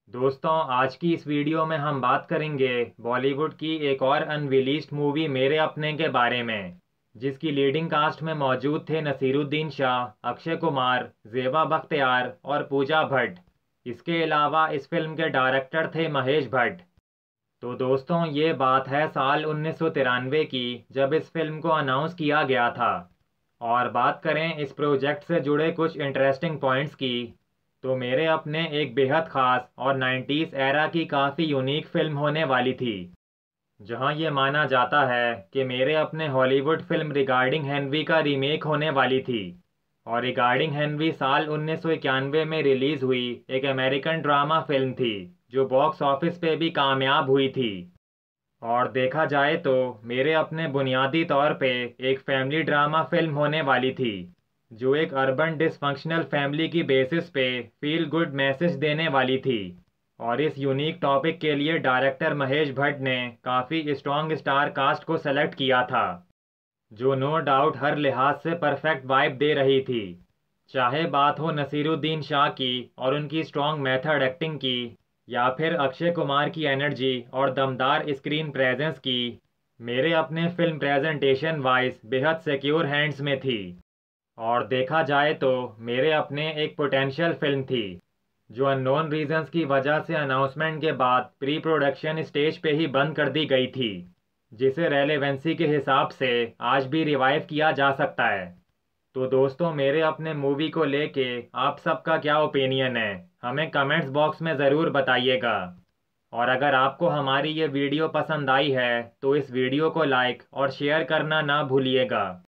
दोस्तों, आज की इस वीडियो में हम बात करेंगे बॉलीवुड की एक और अनरिलीज्ड मूवी मेरे अपने के बारे में, जिसकी लीडिंग कास्ट में मौजूद थे नसीरुद्दीन शाह, अक्षय कुमार, जेबा बख्तियार और पूजा भट्ट। इसके अलावा इस फिल्म के डायरेक्टर थे महेश भट्ट। तो दोस्तों, ये बात है साल 1993 की, जब इस फिल्म को अनाउंस किया गया था। और बात करें इस प्रोजेक्ट से जुड़े कुछ इंटरेस्टिंग पॉइंट्स की, तो मेरे अपने एक बेहद खास और 90s एरा की काफ़ी यूनिक फिल्म होने वाली थी, जहां ये माना जाता है कि मेरे अपने हॉलीवुड फिल्म रिगार्डिंग हेनरी का रीमेक होने वाली थी। और रिगार्डिंग हेनरी साल 1991 में रिलीज हुई एक अमेरिकन ड्रामा फिल्म थी, जो बॉक्स ऑफिस पे भी कामयाब हुई थी। और देखा जाए तो मेरे अपने बुनियादी तौर पे एक फैमिली ड्रामा फिल्म होने वाली थी, जो एक अर्बन डिसफंक्शनल फैमिली की बेसिस पे फील गुड मैसेज देने वाली थी। और इस यूनिक टॉपिक के लिए डायरेक्टर महेश भट्ट ने काफ़ी स्ट्रॉन्ग स्टार कास्ट को सेलेक्ट किया था, जो नो डाउट हर लिहाज से परफेक्ट वाइब दे रही थी। चाहे बात हो नसीरुद्दीन शाह की और उनकी स्ट्रॉन्ग मेथड एक्टिंग की, या फिर अक्षय कुमार की एनर्जी और दमदार स्क्रीन प्रेजेंस की, मेरे अपने फिल्म प्रेजेंटेशन वाइज बेहद सिक्योर हैंड्स में थी। और देखा जाए तो मेरे अपने एक पोटेंशियल फिल्म थी, जो अननोन रीजंस की वजह से अनाउंसमेंट के बाद प्री प्रोडक्शन स्टेज पे ही बंद कर दी गई थी, जिसे रेलेवेंसी के हिसाब से आज भी रिवाइव किया जा सकता है। तो दोस्तों, मेरे अपने मूवी को लेके आप सबका क्या ओपिनियन है, हमें कमेंट्स बॉक्स में ज़रूर बताइएगा। और अगर आपको हमारी ये वीडियो पसंद आई है तो इस वीडियो को लाइक और शेयर करना ना भूलिएगा।